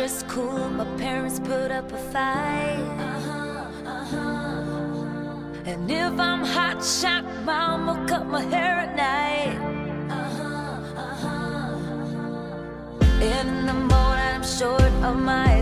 it's cool, my parents put up a fight. And if I'm hot shot, mama cut my hair at night. In the morning I'm short of my